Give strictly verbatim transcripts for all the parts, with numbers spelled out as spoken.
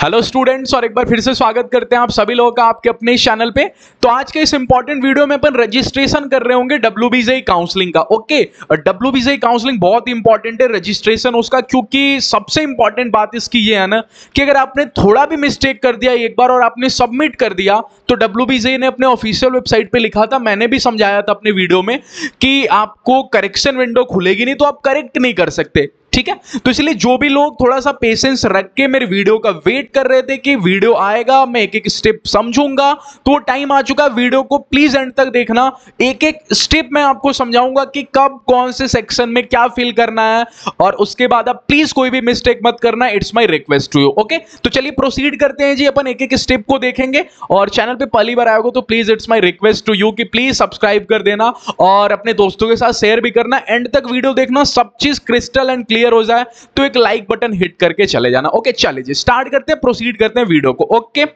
Hello students, और एक बार फिर से स्वागत करते हैं आप सभी लोगों का आपके अपने चैनल पे। तो आज के इस इंपॉर्टेंट वीडियो में अपन रजिस्ट्रेशन कर रहे होंगे डब्ल्यूबीजेई काउंसलिंग का। ओके, और डब्ल्यूबीजेई काउंसलिंग बहुत ही इंपॉर्टेंट है रजिस्ट्रेशन उसका, क्योंकि सबसे इंपॉर्टेंट बात इसकी ये है ना कि अगर आपने थोड़ा भी मिस्टेक कर दिया एक बार और आपने सबमिट कर दिया, तो डब्ल्यूबीजेई ने अपने ऑफिशियल वेबसाइट पे लिखा था, मैंने भी समझाया था अपने वीडियो में, कि आपको करेक्शन विंडो खुलेगी नहीं तो आप करेक्ट नहीं कर सकते। ठीक है, तो इसलिए जो भी लोग थोड़ा सा पेशेंस रख के मेरे वीडियो का वेट कर रहे थे कि वीडियो आएगा, मैं एक एक स्टेप समझूंगा, तो वो टाइम आ चुका। वीडियो को प्लीज एंड तक देखना, एक एक स्टेप मैं आपको समझाऊंगा कि कब कौन से सेक्शन में क्या फिल करना है, और उसके बाद आप प्लीज कोई भी मिस्टेक मत करना, it's my request to you. Okay, तो चलिए प्रोसीड करते हैं जी, अपन एक एक स्टेप को देखेंगे। और चैनल पे पहली बार आएगा तो please it's my request to you कि प्लीज सब्सक्राइब कर देना और अपने दोस्तों के साथ शेयर भी करना। एंड तक वीडियो देखना, सब चीज क्रिस्टल एंड क्लियर हो जाए तो एक लाइक बटन हिट करके चले जाना। ओके, चलिए स्टार्ट करते हैं, प्रोसीड करते हैं वीडियो को। ओके,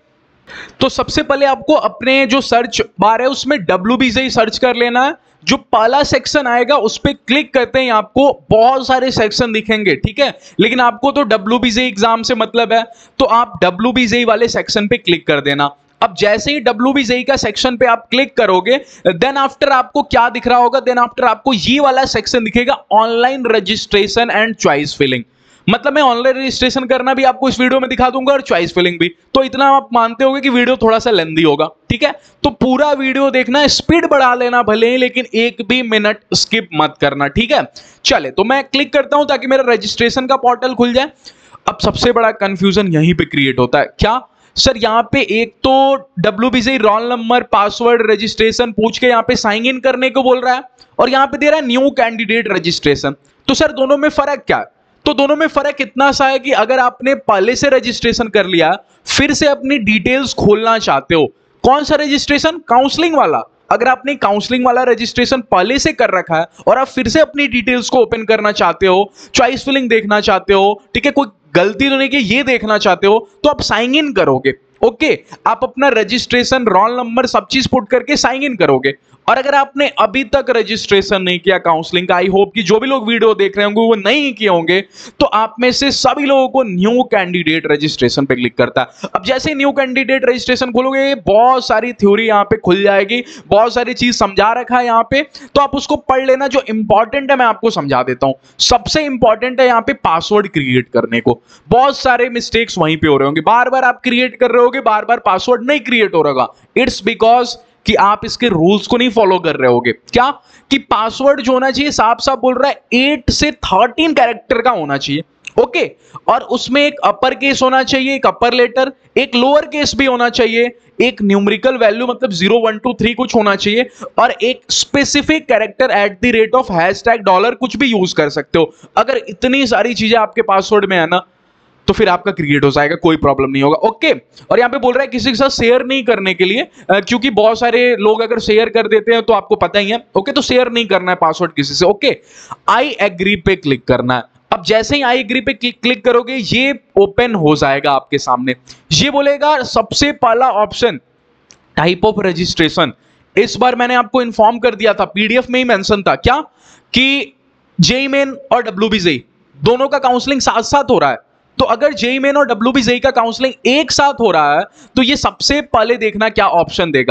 तो सबसे पहले आपको अपने जो सर्च बार है उसमें डब्ल्यूबीजेई सर्च कर लेना है। जो पहला सेक्शन आएगा उस पर क्लिक करते हैं, आपको बहुत सारे सेक्शन दिखेंगे। ठीक है, लेकिन आपको तो डब्ल्यूबीजेई एग्जाम से मतलब है, तो आप डब्ल्यूबीजेई वाले सेक्शन पे क्लिक कर देना। अब जैसे ही डब्ल्यूबीजेई का सेक्शन पे आप क्लिक करोगे, देन आफ्टर आपको क्या दिख रहा होगा, देन आफ्टर आपको ये वाला सेक्शन दिखेगा, online registration and choice filling. मतलब मैं ऑनलाइन रजिस्ट्रेशन करना भी आपको इस वीडियो में दिखा दूंगा और चॉइस फिलिंग भी। तो इतना आप मानते होगे कि वीडियो थोड़ा सा लेंदी होगा। ठीक है, तो पूरा वीडियो देखना, स्पीड बढ़ा लेना भले ही, लेकिन एक भी मिनट स्किप मत करना। ठीक है, चले तो मैं क्लिक करता हूं ताकि मेरा रजिस्ट्रेशन का पोर्टल खुल जाए। अब सबसे बड़ा कंफ्यूजन यहीं पे क्रिएट होता है, क्या सर यहाँ पे एक तो WBJEE roll number, password, registration पूछ के यहाँ पे साइन इन करने को बोल रहा है, और यहाँ पे दे रहा है न्यू कैंडिडेट रजिस्ट्रेशन। तो सर दोनों में फर्क क्या है? तो दोनों में फर्क इतना सा है कि अगर आपने पहले से रजिस्ट्रेशन कर लिया, फिर से अपनी डिटेल्स खोलना चाहते हो, कौन सा रजिस्ट्रेशन? काउंसलिंग वाला। अगर आपने काउंसलिंग वाला रजिस्ट्रेशन पहले से कर रखा है और आप फिर से अपनी डिटेल्स को ओपन करना चाहते हो, चॉइस फिलिंग देखना चाहते हो, ठीक है, कोई गलती तो नहीं कि ये देखना चाहते हो, तो आप साइन इन करोगे। ओके, आप अपना रजिस्ट्रेशन, रोल नंबर, सब चीज पुट करके साइन इन करोगे। और अगर आपने अभी तक रजिस्ट्रेशन नहीं किया काउंसलिंग का, आई होप कि जो भी लोग वीडियो देख रहे होंगे वो नहीं किए होंगे, तो आप में से सभी लोगों को न्यू कैंडिडेट रजिस्ट्रेशन पे क्लिक करता है। अब जैसे न्यू कैंडिडेट रजिस्ट्रेशन खोलोगे, बहुत सारी थ्योरी यहाँ पे खुल जाएगी, बहुत सारी चीज समझा रखा है यहाँ पे, तो आप उसको पढ़ लेना। जो इंपॉर्टेंट है मैं आपको समझा देता हूँ। सबसे इंपॉर्टेंट है यहाँ पे पासवर्ड क्रिएट करने को। बहुत सारे मिस्टेक्स वहीं पे हो रहे होंगे, बार बार आप क्रिएट कर रहे होगे, बार बार पासवर्ड नहीं क्रिएट हो रहा। इट्स बिकॉज कि आप इसके रूल्स को नहीं फॉलो कर रहे होगे। क्या कि पासवर्ड जो होना चाहिए, साफ साफ बोल रहा है, एट से थर्टीन कैरेक्टर का होना चाहिए। ओके, और उसमें एक अपर केस होना चाहिए, एक अपर लेटर, एक लोअर केस भी होना चाहिए, एक न्यूमेरिकल वैल्यू मतलब जीरो वन टू थ्री कुछ होना चाहिए, और एक specific character at the rate of hashtag dollar कुछ भी यूज कर सकते हो। अगर इतनी सारी चीजें आपके पासवर्ड में है ना, तो फिर आपका क्रिएट हो जाएगा, कोई प्रॉब्लम नहीं होगा। ओके, और यहाँ पे बोल रहा है किसी के साथ शेयर नहीं करने के लिए, क्योंकि बहुत सारे लोग अगर शेयर कर देते हैं तो आपको पता ही है। ओके, तो शेयर नहीं करना है पासवर्ड किसी से। ओके, आई एग्री पे क्लिक करना है। अब जैसे ही आई एग्री पे क्लिक करोगे, ये ओपन हो जाएगा आपके सामने। ये बोलेगा सबसे पहला ऑप्शन टाइप ऑफ रजिस्ट्रेशन। इस बार मैंने आपको इंफॉर्म कर दिया था, पीडीएफ में ही मेंशन था, क्या कि जेईई मेन और डब्ल्यूबीजेई दोनों का काउंसलिंग साथ साथ हो रहा है। तो अगर जेईई मेन और डब्ल्यूबीजेई का काउंसलिंग एक साथ हो रहा है, तो ये सबसे पहले देखना क्या ऑप्शन देगा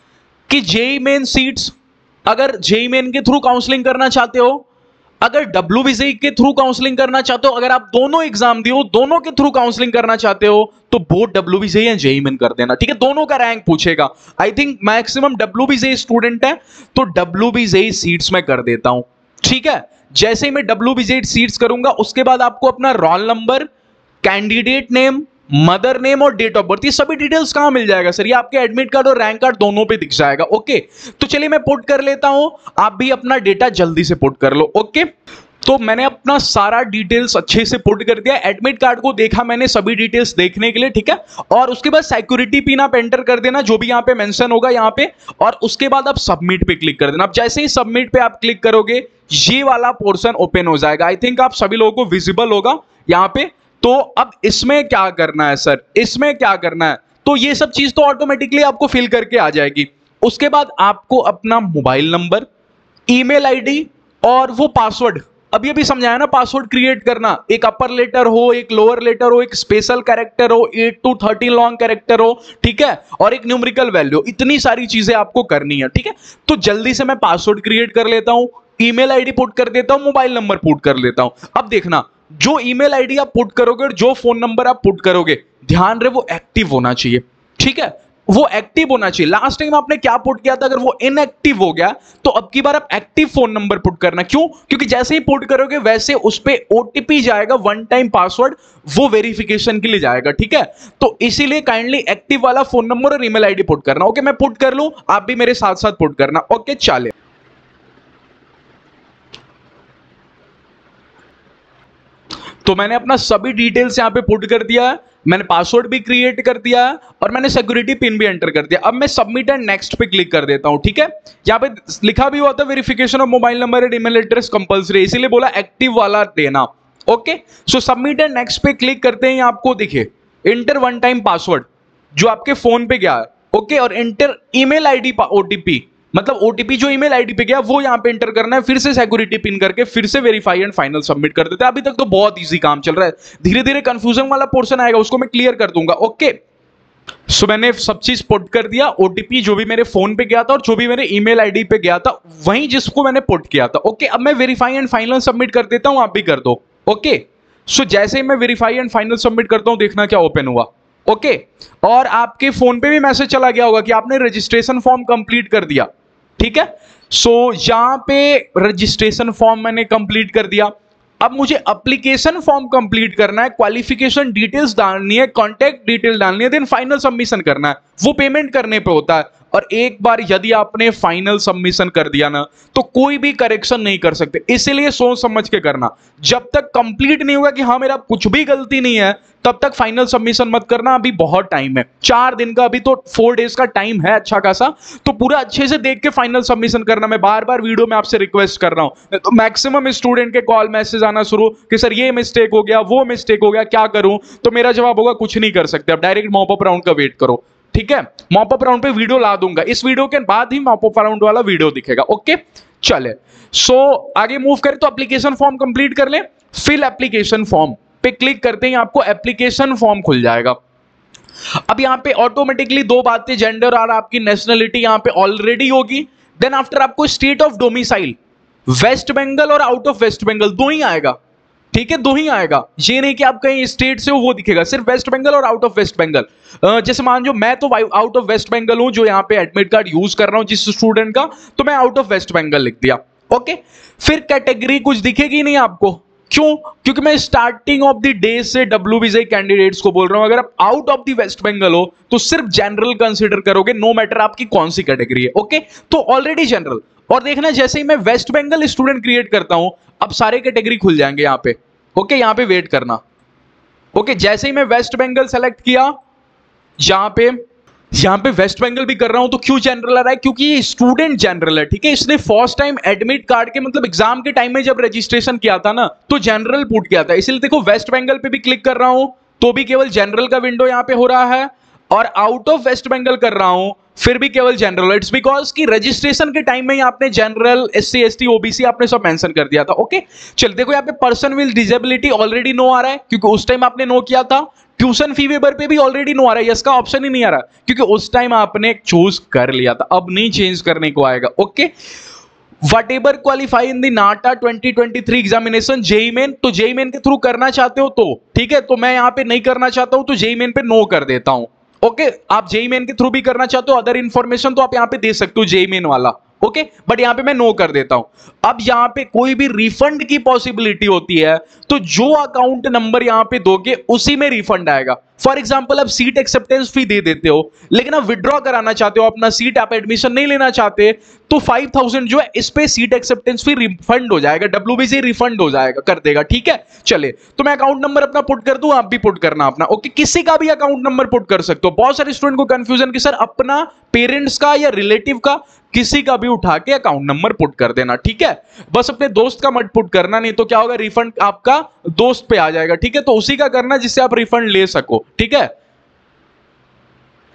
कि जेईई मेन सीट्स, अगर जेईई मेन के थ्रू काउंसलिंग करना चाहते हो, अगर डब्ल्यूबीजेई के थ्रू काउंसलिंग करना चाहते हो, अगर आप दोनों एग्जाम दिए हो, दोनों के थ्रू काउंसलिंग करना चाहते हो, तो बोथ डब्ल्यूबीजेई या जेईई मेन कर देना। ठीक है, दोनों का रैंक पूछेगा। I think maximum WBJEE student है, तो डब्ल्यूबीजेई सीट्स में कर देता हूं। ठीक है, जैसे ही मैं डब्ल्यूबीजेई सीट्स करूंगा, उसके बाद आपको अपना roll number, candidate name, mother name और डेट ऑफ बर्थ, ये सभी डिटेल्स कहां मिल जाएगा सर? ये आपके एडमिट कार्ड और रैंक कार्ड दोनों पे दिख जाएगा। ओके, तो चलिए मैं पुट कर लेता हूं, आप भी अपना डेटा जल्दी से पुट कर लो। ओके, तो मैंने अपना सारा डिटेल्स अच्छे से पुट कर दिया, एडमिट कार्ड को देखा मैंने सभी डिटेल्स देखने के लिए। ठीक है, और उसके बाद सिक्योरिटी पिन आप एंटर कर देना, जो भी यहाँ पे मेंशन होगा यहाँ पे, और उसके बाद आप सबमिट पे क्लिक कर देना। अब जैसे ही सबमिट पे आप क्लिक करोगे, ये वाला पोर्शन ओपन हो जाएगा। आई थिंक आप सभी लोगों को विजिबल होगा यहाँ पे। तो अब इसमें क्या करना है सर, इसमें क्या करना है? तो ये सब चीज तो ऑटोमेटिकली आपको फिल करके आ जाएगी। उसके बाद आपको अपना मोबाइल नंबर, ईमेल आईडी और वो पासवर्ड अभी अभी समझाया ना पासवर्ड क्रिएट करना, एक अपर लेटर हो, एक लोअर लेटर हो, एक स्पेशल कैरेक्टर हो, eight to thirteen long character हो, ठीक है, और एक न्यूमेरिकल वैल्यू, इतनी सारी चीजें आपको करनी है, ठीक है। तो जल्दी से मैं पासवर्ड क्रिएट कर लेता हूं, ईमेल आईडी पुट कर देता हूं, मोबाइल नंबर पुट कर लेता हूं। अब देखना, जो ईमेल आईडी आप पुट करोगे और जो फोन नंबर आप पुट करोगे, ध्यान रहे वो एक्टिव होना चाहिए, ठीक है, वो एक्टिव होना चाहिए। लास्ट टाइम आपने क्या पुट किया था, अगर वो इनएक्टिव हो गया तो अब की बार आप एक्टिव फोन नंबर पुट करना। क्यों? क्योंकि जैसे ही पुट करोगे वैसे उस पे ओटीपी जाएगा, वन टाइम पासवर्ड, वो वेरिफिकेशन के लिए जाएगा, ठीक है। तो इसीलिए काइंडली एक्टिव वाला फोन नंबर और ईमेल आईडी पुट करना। ओके, मैं पुट कर लूं, आप भी मेरे साथ साथ पुट करना। ओके, चले। तो मैंने अपना सभी डिटेल्स यहां पे पुट कर दिया है, मैंने पासवर्ड भी क्रिएट कर दिया है और मैंने सिक्योरिटी पिन भी एंटर कर दिया। अब मैं सबमिट एंड नेक्स्ट पे क्लिक कर देता हूं, ठीक है। यहां पे लिखा भी हुआ था verification of mobile number and email address compulsory, इसीलिए बोला एक्टिव वाला देना। Okay, so submit and next पे क्लिक करते हैं, आपको दिखे एंटर वन टाइम पासवर्ड जो आपके फोन पे गया है, ओके, और एंटर ईमेल आईडी ओटीपी, मतलब ओटीपी जो ईमेल आईडी पे गया वो यहां पे एंटर करना है, फिर से सिक्योरिटी पिन करके फिर से वेरीफाई एंड फाइनल सबमिट कर देते हैं। अभी तक तो बहुत इजी काम चल रहा है, धीरे धीरे कंफ्यूजन वाला पोर्शन आएगा उसको मैं क्लियर कर दूंगा। ओके, सो मैंने सब चीज पुट कर दिया, ओटीपी जो भी मेरे फोन पे गया था और जो भी मेरे ईमेल आईडी पे गया था वही जिसको मैंने पुट किया था। ओके, अब मैं वेरीफाई एंड फाइनल सबमिट कर देता हूं, आप भी कर दो। ओके, सो जैसे ही मैं वेरीफाई एंड फाइनल सबमिट करता हूं, देखना क्या ओपन हुआ। ओके, और आपके फोन पे भी मैसेज चला गया होगा कि आपने रजिस्ट्रेशन फॉर्म कंप्लीट कर दिया, ठीक है। सो so, यहां पे रजिस्ट्रेशन फॉर्म मैंने कंप्लीट कर दिया। अब मुझे एप्लीकेशन फॉर्म कंप्लीट करना है, क्वालिफिकेशन डिटेल्स डालनी है, कॉन्टैक्ट डिटेल डालनी है, देन फाइनल सबमिशन करना है। वो पेमेंट करने पे होता है, और एक बार यदि आपने फाइनल सबमिशन कर दिया ना तो कोई भी करेक्शन नहीं कर सकते, इसीलिए सोच समझ के करना। जब तक कंप्लीट नहीं होगा कि हाँ मेरा कुछ भी गलती नहीं है, तब तक फाइनल सबमिशन मत करना। अभी बहुत टाइम है, चार दिन का, अभी तो फोर डेज का टाइम है अच्छा खासा, तो पूरा अच्छे से देख के फाइनल सबमिशन करना। मैं बार बार वीडियो में आपसे रिक्वेस्ट कर रहा हूं, तो मैक्सिमम स्टूडेंट के कॉल मैसेज आना शुरू कि सर ये मिस्टेक हो गया, वो मिस्टेक हो गया, क्या करूं? तो मेरा जवाब होगा कुछ नहीं कर सकते, अब डायरेक्ट मॉप अप राउंड का वेट करो, ठीक है। मॉप अप राउंड पे वीडियो ला दूंगा, इस वीडियो के बाद ही मॉप अप राउंड वाला वीडियो दिखेगा। ओके, चले। सो so, आगे मूव करें तो एप्लीकेशन फॉर्म कंप्लीट कर ले, फिल एप्लीकेशन फॉर्म पे क्लिक करते ही आपको एप्लीकेशन फॉर्म खुल जाएगा। अब यहां पे ऑटोमेटिकली दो बातें, जेंडर और आपकी नेशनलिटी यहां पे ऑलरेडी होगी। देन आफ्टर आपको state of domicile, West Bengal और आउट ऑफ वेस्ट बंगाल दो ही आएगा, ठीक है, दो ही आएगा। ये नहीं कि आप कहीं स्टेट से हो वो दिखेगा, सिर्फ वेस्ट बंगाल और आउट ऑफ वेस्ट बंगाल। जैसे मान लो मैं तो आउट ऑफ वेस्ट बंगाल हूं, जो यहाँ पे एडमिट कार्ड यूज कर रहा हूं जिस स्टूडेंट का, तो मैं आउट ऑफ वेस्ट बंगाल लिख दिया। ओके, फिर कैटेगरी कुछ दिखेगी नहीं आपको, क्यों? क्योंकि मैं स्टार्टिंग ऑफ द डे से डब्ल्यूबीजे कैंडिडेट्स को बोल रहा हूं, अगर आप out of the West Bengal हो तो सिर्फ जनरल कंसीडर करोगे, नो मैटर आपकी कौन सी कैटेगरी है। ओके, तो ऑलरेडी जनरल। और देखना, जैसे ही मैं वेस्ट बंगाल स्टूडेंट क्रिएट करता हूं, अब सारे कैटेगरी खुल जाएंगे यहां पे। ओके, यहां पे वेट करना। ओके, जैसे ही मैं वेस्ट बंगाल सेलेक्ट किया, यहां पे यहां पे वेस्ट बंगाल भी कर रहा हूं, तो क्यों जनरल आ रहा है? क्योंकि ये स्टूडेंट जनरल है, ठीक है। इसने फर्स्ट टाइम एडमिट कार्ड के मतलब एग्जाम के टाइम में जब रजिस्ट्रेशन किया था ना, तो जनरल पुट किया था, इसलिए देखो वेस्ट बंगाल पे भी क्लिक कर रहा हूं तो भी केवल जनरल का विंडो यहां पे हो रहा है, और आउट ऑफ वेस्ट बंगाल कर रहा हूं फिर भी केवल जनरल। इट्स बिकॉज कि रजिस्ट्रेशन के टाइम में ही आपने जनरल, एससी, एसटी, ओबीसी आपने सब मेंशन कर दिया था। ओके, चल देखो यहाँ पे person with disability already no आ रहा है, क्योंकि उस टाइम आपने नो किया था। ट्यूशन फी वेबर पे भी ऑलरेडी नो आ रहा है, यस का ऑप्शन ही नहीं आ रहा, क्योंकि उस टाइम आपने चूज कर लिया था, अब नहीं चेंज करने को आएगा। Okay, whatever qualify in the NATA twenty twenty three examination JEE main, तो जेईई मेन के थ्रू करना चाहते हो तो ठीक है, तो मैं यहाँ पे नहीं करना चाहता हूं तो जेईई मेन पे नो कर देता हूं। ओके, आप जेईई मेन के थ्रू भी करना चाहते हो, अदर इंफॉर्मेशन तो आप यहाँ पे दे सकते हो जेईई मेन वाला। ओके, बट यहां पे मैं नो कर देता हूं। अब यहां पे कोई भी रिफंड की पॉसिबिलिटी होती है, तो जो अकाउंट नंबर यहां पे दोगे उसी में रिफंड आएगा। फॉर एग्जांपल, आप सीट एक्सेप्टेंस फी दे देते हो, लेकिन आप विड्रॉ कराना चाहते हो अपना सीट, आप एडमिशन नहीं लेना चाहते, तो फाइव थाउजेंड जो है इस पे सीट एक्सेप्टेंस फी रिफंड हो जाएगा, डब्ल्यूबीसी रिफंड हो जाएगा, कर देगा, ठीक है। चले, तो मैं अकाउंट नंबर अपना पुट कर दूं, आप भी पुट करना अपना। ओके, किसी का भी अकाउंट नंबर पुट कर सकते हो। बहुत सारे स्टूडेंट को कंफ्यूजन कि सर अपना, पेरेंट्स का या रिलेटिव का, किसी का भी उठा के अकाउंट नंबर पुट कर देना, ठीक है। बस अपने दोस्त का मत पुट करना, नहीं तो क्या होगा, रिफंड आपका दोस्त पे आ जाएगा, ठीक है। तो उसी का करना जिससे आप रिफंड ले सको, ठीक है।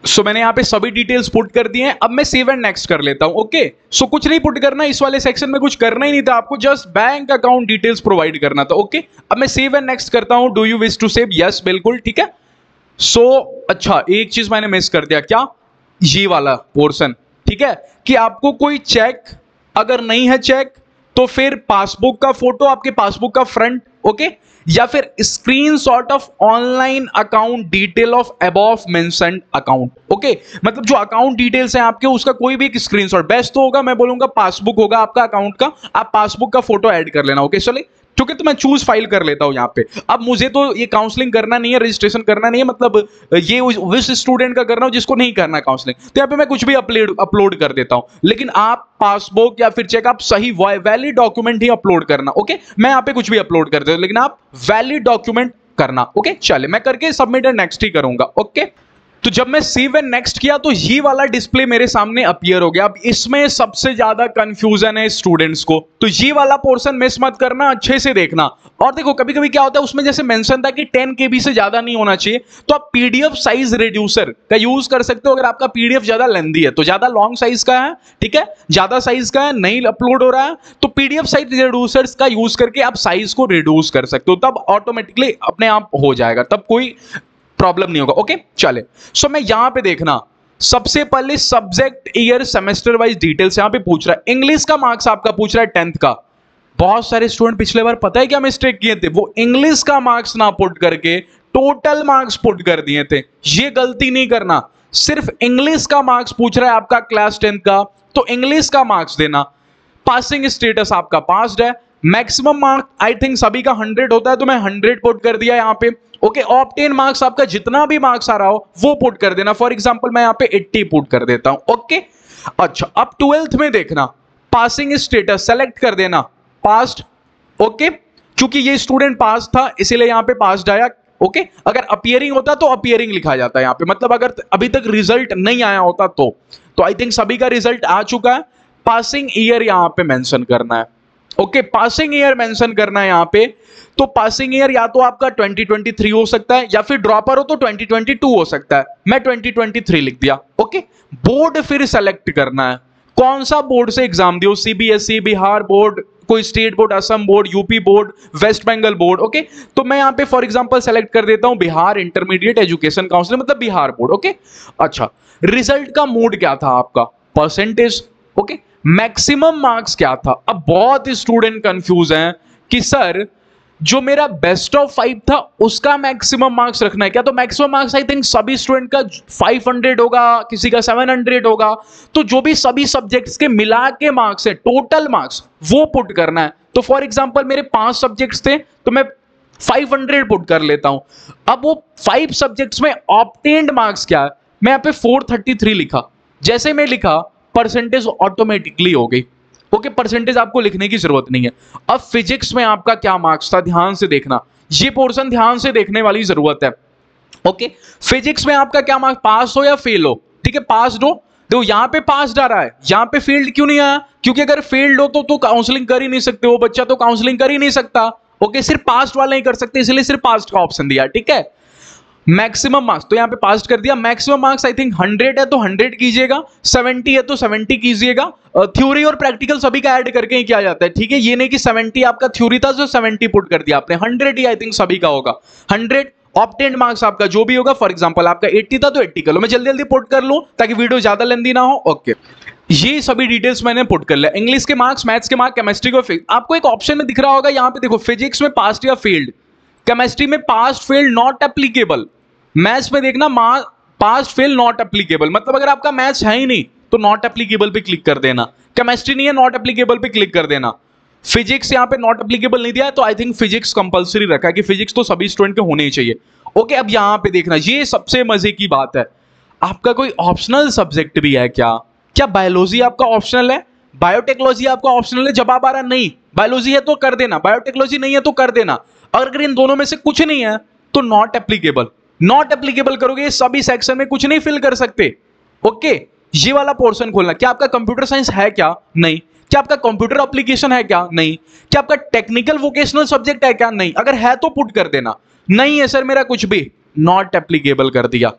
सो so, मैंने यहाँ पे सभी डिटेल्स पुट कर दिए हैं। अब मैं सेव एंड नेक्स्ट कर लेता हूं। ओके सो so, कुछ नहीं पुट करना, इस वाले सेक्शन में कुछ करना ही नहीं था आपको, just bank account details provide करना था। ओके अब मैं सेव एंड नेक्स्ट करता हूं। Do you wish to save? Yes बिल्कुल ठीक है। सो so, अच्छा एक चीज मैंने मिस कर दिया, क्या? ये वाला पोर्शन, ठीक है, कि आपको कोई चेक अगर नहीं है चेक तो फिर पासबुक का फोटो, आपके पासबुक का फ्रंट, ओके, या फिर screenshot of online account detail of above mentioned account. Okay मतलब जो अकाउंट डिटेल्स हैं आपके, उसका कोई भी एक स्क्रीनशॉट बेस्ट तो होगा, मैं बोलूंगा पासबुक होगा आपका अकाउंट का, आप पासबुक का फोटो ऐड कर लेना। ओके चलिए ठीक है, तो मैं चूज फाइल कर लेता हूं यहाँ पे। अब मुझे तो ये काउंसलिंग करना नहीं है, रजिस्ट्रेशन करना नहीं है, मतलब ये उस स्टूडेंट का कर रहा हूं जिसको नहीं करना काउंसलिंग, तो यहाँ पे मैं कुछ भी अपलोड अपलोड कर देता हूं। लेकिन आप पासबुक या फिर चेक, आप सही वैलिड डॉक्यूमेंट ही अपलोड करना। ओके मैं यहाँ पे कुछ भी अपलोड कर देता हूं, लेकिन आप वैलिड डॉक्यूमेंट करना। ओके चलिए मैं करके सबमिट एंड नेक्स्ट ही करूंगा। ओके तो जब मैं सेव एंड नेक्स्ट किया तो ये वाला डिस्प्ले मेरे सामने अपीयर हो गया। अब इसमें सबसे ज्यादा कंफ्यूजन है स्टूडेंट्स को, तो ये वाला पोर्शन मिस मत करना, अच्छे से देखना। और देखो कभी कभी क्या होता है, उसमें जैसे मेंशन था कि टेन केबी से ज्यादा नहीं होना चाहिए, तो आप पीडीएफ साइज रिड्यूसर का यूज कर सकते हो अगर आपका पीडीएफ ज्यादा लेंथी है, तो ज्यादा लॉन्ग साइज का है, ठीक है, ज्यादा साइज का है, नहीं अपलोड हो रहा है, तो पीडीएफ साइज रिड्यूसर्स का यूज करके आप साइज को रिड्यूस कर सकते हो, तब ऑटोमेटिकली अपने आप हो जाएगा, तब कोई प्रॉब्लम नहीं होगा। ओके चले सो मैं यहां पे देखना, सबसे पहले subject year semester wise details यहां पे पूछ रहा है। इंग्लिश का मार्क्स आपका पूछ रहा है टेंथ का। बहुत सारे स्टूडेंट पिछले बार पता है क्या मिस्टेक किए थे, वो इंग्लिश का मार्क्स ना पुट करके टोटल मार्क्स पुट कर दिए थे। ये गलती नहीं करना, सिर्फ इंग्लिश का मार्क्स पूछ रहा है आपका क्लास टेंथ का, तो इंग्लिश का मार्क्स देना। पासिंग स्टेटस आपका पास्ड है, मैक्सिमम मार्क आई थिंक सभी का हंड्रेड होता है, तो मैं हंड्रेड पुट कर दिया यहां पे। ओके ऑब्टेन मार्क्स आपका जितना भी मार्क्स आ रहा हो वो पुट कर देना। फॉर एग्जांपल मैं यहां पे अस्सी पुट कर देता हूं। ओके अच्छा अब ट्वेल्थ में देखना, पासिंग स्टेटस सेलेक्ट कर देना पास्ड। ओके क्योंकि ये स्टूडेंट पास था इसीलिए यहां पे पास्ड आया। ओके अगर अपीयरिंग होता तो अपीयरिंग लिखा जाता है यहां पे, मतलब अगर अभी तक रिजल्ट नहीं आया होता तो तो आई थिंक सभी का रिजल्ट आ चुका है। पासिंग ईयर यहां पे मेंशन करना है। ओके पासिंग ईयर मेंशन करना है यहां पे, तो पासिंग ईयर या तो आपका ट्वेंटी ट्वेंटी थ्री हो सकता है, या फिर ड्रॉपर हो तो ट्वेंटी ट्वेंटी टू हो सकता है, मैं ट्वेंटी ट्वेंटी थ्री लिख दिया। ओके बोर्ड फिर सेलेक्ट करना है, कौन सा बोर्ड से एग्जाम दियो, सीबीएसई, बिहार बोर्ड, कोई state board, Assam board, UP board, West Bengal board. Okay तो मैं यहां पे फॉर एग्जांपल सेलेक्ट कर देता हूं बिहार इंटरमीडिएट एजुकेशन काउंसिल, मतलब बिहार बोर्ड। ओके अच्छा रिजल्ट का मोड क्या था आपका, परसेंटेज। ओके मैक्सिमम मार्क्स क्या था। अब बहुत स्टूडेंट कंफ्यूज हैं कि सर जो मेरा बेस्ट ऑफ फाइव था उसका मैक्सिमम मार्क्स रखना है क्या, तो मैक्सिमम मार्क्स आई थिंक सभी स्टूडेंट का फाइव हंड्रेड होगा, किसी का सेवन हंड्रेड होगा, तो जो भी सभी सब्जेक्ट्स के मिला के मार्क्स है, टोटल मार्क्स वो पुट करना है। तो फॉर एग्जांपल मेरे पांच सब्जेक्ट्स थे तो मैं फाइव हंड्रेड पुट कर लेता हूं। अब वो फाइव सब्जेक्ट्स में ऑब्टेन्ड मार्क्स क्या है, मैं यहां पे फोर थर्टी थ्री लिखा, जैसे मैं लिखा परसेंटेज ऑटोमेटिकली हो गई। ओके परसेंटेज आपको लिखने की जरूरत नहीं है। अब फिजिक्स में आपका क्या मार्क्स था, ध्यान से देखना, ये पोर्शन ध्यान से देखने वाली जरूरत है। ओके फिजिक्स में आपका क्या मार्क्स, पास हो या फेल हो, ठीक है पास हो, तो यहां पे पास आ रहा है, यहां पे फेल्ड क्यों नहीं आया, क्योंकि अगर फेल्ड हो तो तो काउंसलिंग कर ही नहीं सकते, वो बच्चा तो काउंसलिंग कर ही नहीं सकता। ओके सिर्फ पास्ट वाला ही कर सकते, इसलिए सिर्फ पास्ट का ऑप्शन दिया, ठीक है। मैक्सिमम मार्क्स तो यहां पे पास कर दिया, maximum marks I think hundred है तो हंड्रेड कीजिएगा, सेवेंटी है तो सेवेंटी कीजिएगा। थ्योरी और प्रैक्टिकल सभी का ऐड करके ही किया जाता है, ठीक है, ये नहीं कि सेवेंटी आपका थ्योरी था तो सेवेंटी पुट कर दिया आपने, हंड्रेड ही आई थिंक सभी का होगा। हंड्रेड ऑब्टेन्ड मार्क्स आपका जो भी होगा, फॉर एग्जांपल आपका अस्सी था तो अस्सी कर लो, मैं जल्दी जल्दी पुट कर लूं ताकि वीडियो ज्यादा लेंदी ना हो। ओके ये सभी डिटेल्स मैंने पुट कर लिया, इंग्लिश के मार्क्स, मैथ्स के मार्क्स, केमिस्ट्री को फिक्स। आपको एक ऑप्शन में दिख रहा होगा यहाँ पे देखो, फिजिक्स में पास्ट या फेल्ड, केमिस्ट्री में passed failed not applicable, maths में देखना पास्ट फेल नॉट एप्लीकेबल, मतलब अगर आपका मैथ्स है ही नहीं तो नॉट एप्लीकेबल पे क्लिक कर देना, केमिस्ट्री नहीं है नॉट एप्लीकेबल पे क्लिक कर देना, फिजिक्स यहाँ पे नॉट एप्लीकेबल नहीं दिया है तो आई थिंक फिजिक्स कंपलसरी रखा है कि फिजिक्स तो सभी स्टूडेंट के होने ही चाहिए। ओके अब यहाँ पे देखना, ये सबसे मजे की बात है, आपका कोई ऑप्शनल सब्जेक्ट भी है क्या, क्या बायोलॉजी आपका ऑप्शनल है, बायोटेक्नोलॉजी आपका ऑप्शनल है, जवाब आ रहा नहीं, बायोलॉजी है तो कर देना, बायोटेक्नोलॉजी नहीं है तो कर देना, अगर इन दोनों में से कुछ नहीं है तो नॉट एप्लीकेबल, नॉट एप्लीकेबल करोगे सभी सेक्शन में कुछ नहीं फिल कर सकते। ओके ये वाला पोर्शन खोलना, क्या आपका कंप्यूटर साइंस है क्या, नहीं, क्या आपका कंप्यूटर एप्लीकेशन है क्या, नहीं, क्या आपका टेक्निकल वोकेशनल सब्जेक्ट है क्या, नहीं, अगर है तो पुट कर देना, नहीं है सर मेरा कुछ भी, नॉट एप्लीकेबल कर दिया।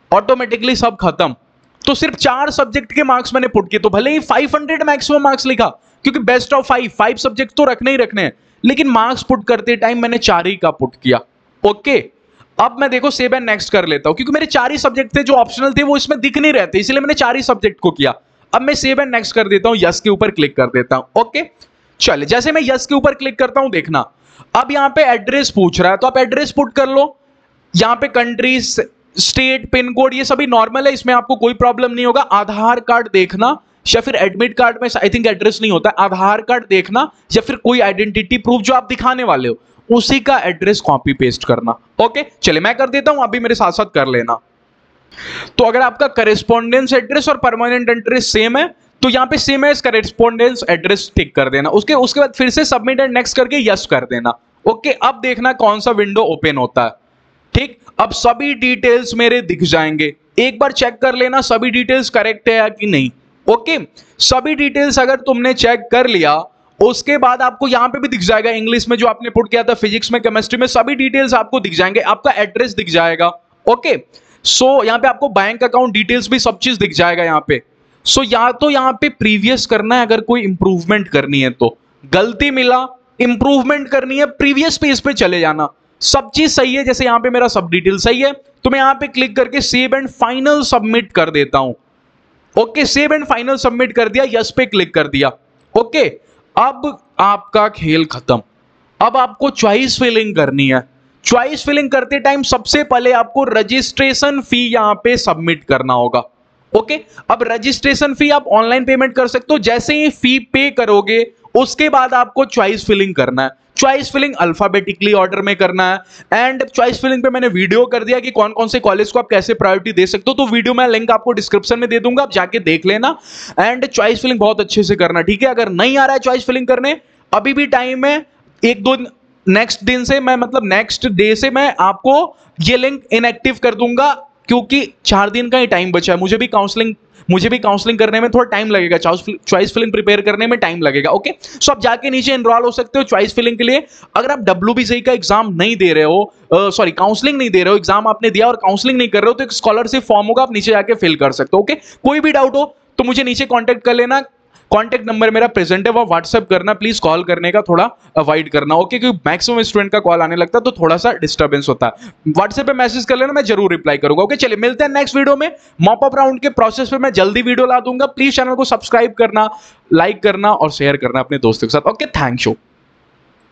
ऑटोमेटिकली सब खत्म। तो सिर्फ चार सब्जेक्ट के मार्क्स मैंने पुट किए, तो भले ही पाँच सौ मैक्सिमम मार्क्स लिखा, क्योंकि best of five five subject तो रखने ही रखने हैं, लेकिन मार्क्स पुट करते टाइम मैंने चार ही का पुट किया। ओके, अब मैं देखो सेव एंड नेक्स्ट कर लेता हूं, क्योंकि मेरे चार ही सब्जेक्ट थे जो ऑप्शनल थे वो इसमें दिख नहीं रहते, इसलिए मैंने चार ही सब्जेक्ट को किया। अब मैं सेव एंड नेक्स्ट कर देता हूं, यस के ऊपर क्लिक कर देता हूं। ओके चले, जैसे मैं यस के ऊपर क्लिक करता हूं, देखना अब यहां पे एड्रेस पूछ रहा है, तो आप एड्रेस पुट कर लो। यहां पे कंट्री, स्टेट, पिन कोड ये सभी नॉर्मल है, इसमें आपको कोई प्रॉब्लम नहीं होगा। आधार कार्ड देखना, या फिर एडमिट कार्ड में आई थिंक एड्रेस नहीं होता, आधार कार्ड देखना या फिर कोई आइडेंटिटी प्रूफ जो आप दिखाने वाले हो उसी का एड्रेस कॉपी पेस्ट करना। ओके चलिए मैं कर देता हूं, अभी मेरे साथ साथ कर लेना। तो अगर आपका करेस्पॉन्डेंस एड्रेस और परमानेंट एड्रेस सेम है तो यहां पे सेम है, करेस्पॉन्डेंस एड्रेस टिक कर देना। उसके उसके बाद फिर से सबमिट एंड नेक्स्ट करके यस कर देना। ओके, अब देखना कौन सा विंडो ओपन होता है। ठीक, अब सभी डिटेल्स मेरे दिख जाएंगे, एक बार चेक कर लेना सभी डिटेल्स करेक्ट है या कि नहीं। ओके, सभी डिटेल्स अगर तुमने चेक कर लिया उसके बाद आपको यहां पे भी दिख जाएगा, इंग्लिश में जो आपने पुट किया था, फिजिक्स में, केमिस्ट्री में, सभी डिटेल्स आपको दिख जाएंगे, आपका एड्रेस दिख जाएगा। ओके, सो यहां पे आपको बैंक अकाउंट डिटेल्स भी सब चीज दिख जाएगा यहां पे। सो या तो यहां पे प्रीवियस करना है, अगर कोई इंप्रूवमेंट करनी है तो, गलती मिला इंप्रूवमेंट करनी है प्रीवियस पेज पे चले जाना, सब चीज सही है, जैसे यहां पे मेरा सब डिटेल सही है तो मैं यहां पे क्लिक करके सेव एंड फाइनल सबमिट कर देता हूं। Okay, save and final submit कर दिया, यस पे क्लिक कर दिया। ओके, अब आपका खेल खत्म। अब आपको चॉइस फिलिंग करनी है। चॉइस फिलिंग करते टाइम सबसे पहले आपको रजिस्ट्रेशन फी यहां पे सबमिट करना होगा। ओके, अब रजिस्ट्रेशन फी आप ऑनलाइन पेमेंट कर सकते हो, जैसे ही फी पे करोगे उसके बाद आपको चॉइस फिलिंग करना है। चॉइस फिलिंग अल्फाबेटिकली ऑर्डर में करना है, एंड चॉइस फिलिंग पे मैंने वीडियो कर दिया कि कौन कौन से कॉलेज को आप कैसे प्रायोरिटी दे सकते हो, तो वीडियो में लिंक आपको डिस्क्रिप्शन में दे दूंगा, आप जाके देख लेना। एंड चॉइस फिलिंग बहुत अच्छे से करना, ठीक है। अगर नहीं आ रहा है चॉइस फिलिंग करने, अभी भी टाइम है, एक दो नेक्स्ट दिन से मैं मतलब नेक्स्ट डे से मैं आपको ये लिंक इनएक्टिव कर दूंगा, क्योंकि चार दिन का ही टाइम बचा है। मुझे भी काउंसलिंग मुझे भी काउंसलिंग करने में थोड़ा टाइम लगेगा, चॉइस फिलिंग प्रिपेयर करने में टाइम लगेगा। ओके, सो आप जाके नीचे एनरोल हो सकते हो चॉइस फिलिंग के लिए। अगर आप डब्ल्यूबीजेई का एग्जाम नहीं दे रहे हो, सॉरी काउंसलिंग नहीं दे रहे हो, एग्जाम आपने दिया और काउंसलिंग नहीं कर रहे हो, तो एक स्कॉलरशिप फॉर्म होगा, आप नीचे जाके फिल कर सकते हो। ओके, कोई भी डाउट हो तो मुझे नीचे कॉन्टेक्ट कर लेना, कॉन्टैक्ट नंबर मेरा प्रेजेंट है, वो व्हाट्सएप करना, प्लीज कॉल करने का थोड़ा अवॉइड करना। ओके, क्योंकि मैक्सिमम स्टूडेंट का कॉल आने लगता है तो थोड़ा सा डिस्टर्बेंस होता है। व्हाट्सएप पे मैसेज कर लेना, मैं जरूर रिप्लाई करूंगा। ओके चलिए, मिलते हैं नेक्स्ट वीडियो में। मॉप अप राउंड के प्रोसेस पे मैं जल्दी वीडियो ला दूंगा। प्लीज चैनल को सब्सक्राइब करना, लाइक करना और शेयर करना अपने दोस्तों के साथ। Okay, thank you.